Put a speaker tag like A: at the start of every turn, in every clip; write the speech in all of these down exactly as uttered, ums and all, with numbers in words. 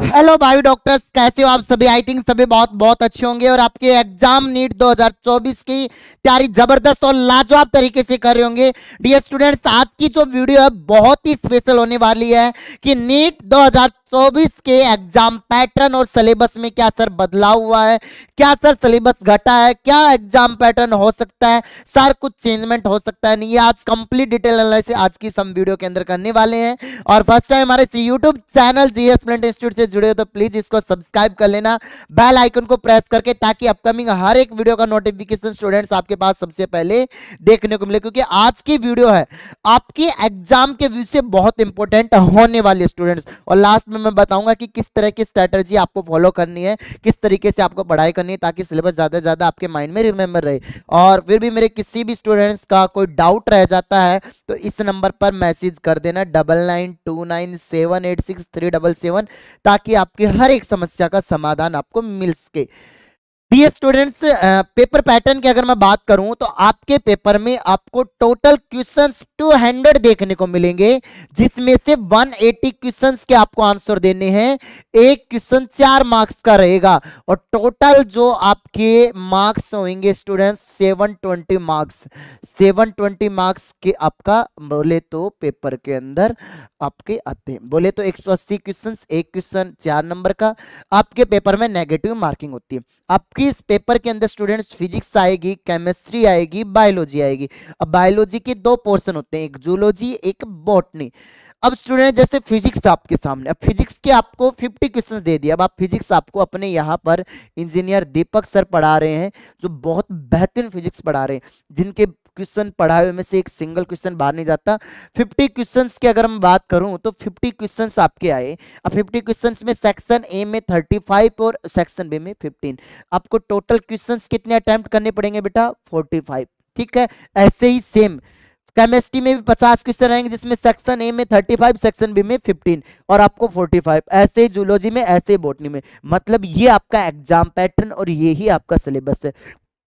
A: Hello भाई doctors, कैसे हो आप सभी। आई थिंक सभी बहुत बहुत अच्छे होंगे और आपके एग्जाम नीट दो हज़ार चौबीस की तैयारी जबरदस्त और लाजवाब तरीके से कर रहे होंगे। डियर स्टूडेंट्स, आज की जो वीडियो है बहुत ही स्पेशल होने वाली है कि नीट दो हज़ार चौबीस के एग्जाम पैटर्न और सिलेबस में क्या सर बदलाव हुआ है, क्या सर सिलेबस घटा है, क्या एग्जाम पैटर्न हो सकता है, सर कुछ चेंजमेंट हो सकता है नहीं। ये आज कंप्लीट डिटेल एनालिसिस आज की सम वीडियो के अंदर करने वाले हैं। और फर्स्ट टाइम हमारे यूट्यूब चैनल जीएस प्लेंट इंस्टीट्यूट से जुड़े हो तो प्लीज इसको सब्सक्राइब कर लेना, बेल आइकन को प्रेस करके, ताकि अपकमिंग हर एक वीडियो का नोटिफिकेशन स्टूडेंट्स आपके पास सबसे पहले देखने को मिले। क्योंकि आज की वीडियो है आपके एग्जाम के व्यू से बहुत इंपॉर्टेंट होने वाली है स्टूडेंट्स। और लास्ट में मैं बताऊंगा कि किस तरह की स्ट्रेटजी आपको फॉलो करनी है, किस तरीके से आपको पढ़ाई करनी है, ताकि सिलेबस ज्यादा से ज्यादा आपके माइंड में रिमेंबर रहे। और फिर भी मेरे किसी भी स्टूडेंट्स का कोई डाउट रह जाता है तो इस नंबर पर मैसेज कर देना double nine two nine seven eight six three double seven, ताकि आपकी हर एक समस्या का समाधान आपको मिल सके। डियर स्टूडेंट्स, पेपर पैटर्न की अगर मैं बात करूं तो आपके पेपर में आपको टोटल क्वेश्चंस दो सौ देखने को मिलेंगे, जिसमें से एक सौ अस्सी क्वेश्चंस के आपको आंसर देने हैं। एक क्वेश्चन चार मार्क्स का रहेगा और टोटल जो आपके मार्क्स होंगे स्टूडेंट्स सात सौ बीस मार्क्स सात सौ बीस मार्क्स के आपका बोले तो पेपर के अंदर आपके आते हैं। बोले तो एक सौ अस्सी क्वेश्चंस, एक क्वेश्चन चार नंबर का आपके पेपर में नेगेटिव मार्किंग होती है। आपकी इस पेपर के अंदर स्टूडेंट्स फिजिक्स आएगी, केमिस्ट्री आएगी, बायोलॉजी आएगी। अब बायोलॉजी के दो पोर्शन होते हैं, एक जूलॉजी एक बॉटनी। अब स्टूडेंट जैसे फिजिक्स आपके सामने, अब फिजिक्स के आपको पचास क्वेश्चंस दे दिए। अब आप फिजिक्स आपको अपने यहाँ पर इंजीनियर दीपक सर पढ़ा रहे हैं, जो बहुत बेहतरीन फिजिक्स पढ़ा रहे हैं, जिनके क्वेश्चन पढ़ाए हुए में से एक सिंगल क्वेश्चन बाहर नहीं जाता। पचास क्वेश्चंस की अगर मैं बात करूं तो पचास क्वेश्चंस आपके आए। अब पचास क्वेश्चंस में सेक्शन ए में पैंतीस और सेक्शन बी में पंद्रह। आपको टोटल क्वेश्चंस कितने अटेम्प्ट करने पड़ेंगे बेटा? पैंतालीस। ठीक है, ऐसे ही सेम केमिस्ट्री में भी पचास क्वेश्चन आएंगे, जिसमें सेक्शन ए में पैंतीस, सेक्शन बी में पंद्रह और आपको पैंतालीस। ऐसे ही जूलॉजी में, ऐसे ही बॉटनी में। मतलब ये आपका एग्जाम पैटर्न और ये ही आपका सिलेबस है।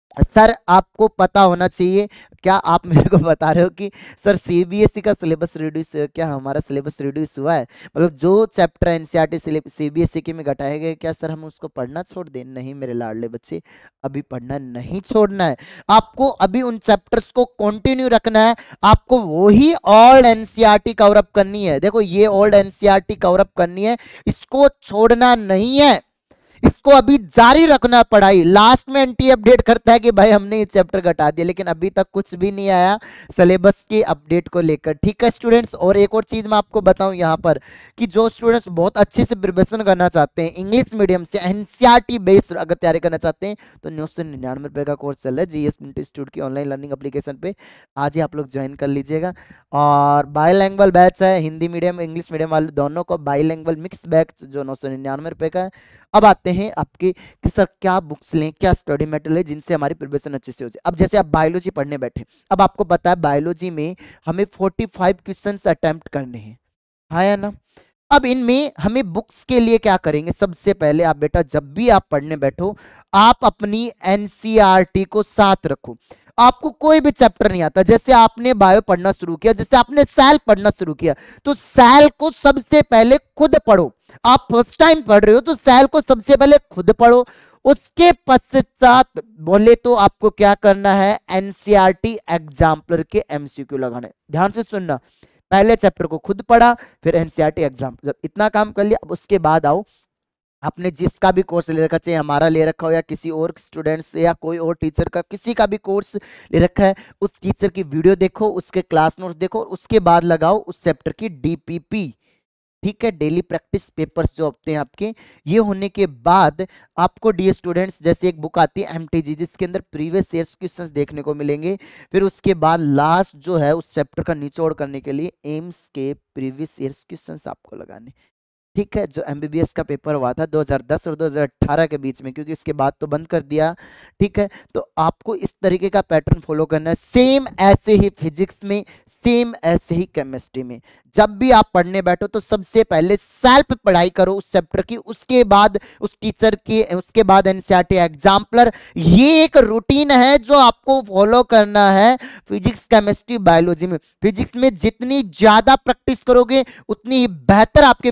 A: सर आपको पता होना चाहिए, क्या आप मेरे को बता रहे हो कि सर सीबीएसई का सिलेबस रिड्यूस, क्या हमारा सिलेबस रिड्यूस हुआ है? मतलब जो चैप्टर एनसीईआरटी सीबीएसई के में घटाए गए, क्या सर हम उसको पढ़ना छोड़ दें? नहीं मेरे लाडले बच्चे, अभी पढ़ना नहीं छोड़ना है। आपको अभी उन चैप्टर्स को कंटिन्यू रखना है। आपको वही ओल्ड एनसीईआरटी कवर अप करनी है। देखो ये ओल्ड एनसीईआरटी कवर अप करनी है, इसको छोड़ना नहीं है, इसको अभी जारी रखना पढ़ाई। लास्ट में एनटी अपडेट करता है कि भाई हमने ये चैप्टर घटा दिया, लेकिन अभी तक कुछ भी नहीं आया सिलेबस के अपडेट को लेकर। ठीक है स्टूडेंट्स, और एक और चीज मैं आपको बताऊं यहाँ पर कि जो स्टूडेंट्स बहुत अच्छे से प्रिपरेशन करना चाहते हैं, इंग्लिश मीडियम से एनसीईआरटी बेस्ड अगर तैयारी करना चाहते हैं, तो नौ सौ निन्यानवे रुपए का कोर्स चल रहा है जीएस इंस्टीट्यूट की ऑनलाइन लर्निंग एप्लीकेशन पे। आज ही आप लोग ज्वाइन कर लीजिएगा। और बाईलैंग्वेज बैच है, हिंदी मीडियम इंग्लिश मीडियम वाले दोनों को बाईलैंग्वेज मिक्स बैच जो नौ सौ निन्यानवे रुपए का है। अब आते हैं आपके कि सर क्या बुक्स लें, क्या स्टडी मटेरियल है जिनसे हमारी प्रिपरेशन अच्छे से हो जाए। अब जैसे आप बायोलॉजी पढ़ने बैठे, अब आपको पता है बायोलॉजी में हमें पैंतालीस क्वेश्चंस अटेम्प्ट करने हैं, हाँ या ना? अब इनमें हमें बुक्स के लिए क्या करेंगे? सबसे पहले आप बेटा जब भी आप पढ़ने बैठो, आप अपनी एनसीईआरटी को साथ रखो। आपको कोई भी चैप्टर नहीं आता, जैसे आपने बायो पढ़ना शुरू किया, जैसे आपने सेल पढ़ना शुरू किया, तो सेल को सबसे पहले खुद पढ़ो। आप फर्स्ट टाइम पढ़ रहे हो तो सेल को सबसे पहले खुद पढ़ो। उसके पश्चात बोले तो आपको क्या करना है? एनसीईआरटी एग्जाम्पलर के एमसीक्यू लगाने। ध्यान से सुनना, पहले चैप्टर को खुद पढ़ा, फिर एनसीईआरटी एग्जाम। जब इतना काम कर लिया, अब उसके बाद आओ आपने जिसका भी कोर्स ले रखा, चाहे हमारा ले रखा हो या किसी और स्टूडेंट्स या कोई और टीचर का किसी का भी कोर्स ले रखा है, उस टीचर की वीडियो देखो, उसके क्लास नोट्स देखो, उसके बाद लगाओ उस चैप्टर की डीपीपी। ठीक है, डेली प्रैक्टिस पेपर्स जो होते हैं आपके। ये होने के बाद आपको डी स्टूडेंट्स जैसे एक बुक आती है एमटीजी, जिसके अंदर प्रीवियस ईयर्स क्वेश्चंस देखने को मिलेंगे। फिर उसके बाद लास्ट जो है उस चैप्टर का निचोड़ करने के लिए एम्स के प्रीवियस ईयर्स क्वेश्चंस आपको लगाने। ठीक है, जो एमबीबीएस का पेपर हुआ था दो हज़ार दस और दो हज़ार अठारह के बीच में, क्योंकि इसके बाद तो बंद कर दिया। ठीक है, तो आपको इस तरीके का पैटर्न फॉलो करना है। सेम ऐसे ही फिजिक्स में, सेम ऐसे ही केमिस्ट्री में। जब भी आप पढ़ने बैठो तो सबसे पहले सेल्फ पढ़ाई करो उस चैप्टर की, उसके बाद उस टीचर की, उसके बाद एनसीईआरटी एग्जाम्पलर। ये एक रूटीन है जो आपको फॉलो करना है फिजिक्स केमिस्ट्री बायोलॉजी में। फिजिक्स में जितनी ज्यादा प्रैक्टिस करोगे उतनी ही बेहतर आपके फिजिक्स होते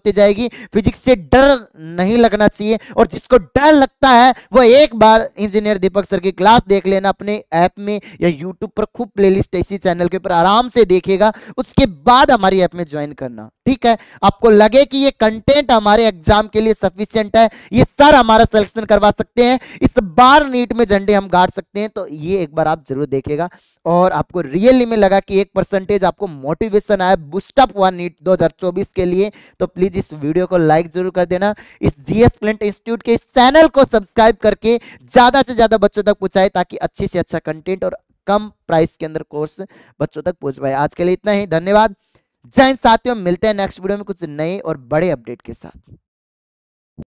A: होती जाएगी। फिजिक्स से डर नहीं लगना चाहिए, और जिसको डर लगता है वो एक बार इंजीनियर दीपक सर की क्लास देख लेना अपने ऐप में या यूट्यूब पर, खूब प्लेलिस्ट इसी चैनल के ऊपर आराम से देखेगा, उसके बाद हमारी ऐप में ज्वाइन करना। ठीक है, आपको लगे कि ये कंटेंट हमारे एग्जाम के लिए सफिशिएंट है, ये सर हमारा सिलेक्शन करवा सकते हैं, इस बार नीट में झंडे हम गाड़ सकते हैं, तो ये एक बार आप जरूर देखिएगा। और आपको रियली में लगा कि एक परसेंटेज आपको मोटिवेशन आया, बूस्टअप हुआ नीट दो हज़ार चौबीस के लिए, तो प्लीज इस वीडियो को लाइक जरूर कर देना। इस जीएस प्लेंट इंस्टीट्यूट के इस चैनल को सब्सक्राइब करके ज्यादा से ज्यादा बच्चों तक पहुंचाए, ताकि अच्छे से अच्छा कंटेंट और कम प्राइस के अंदर कोर्स बच्चों तक पहुंच पाए। आज के लिए इतना ही, धन्यवाद, जय हिंद साथियों, मिलते हैं नेक्स्ट वीडियो में कुछ नए और बड़े अपडेट के साथ।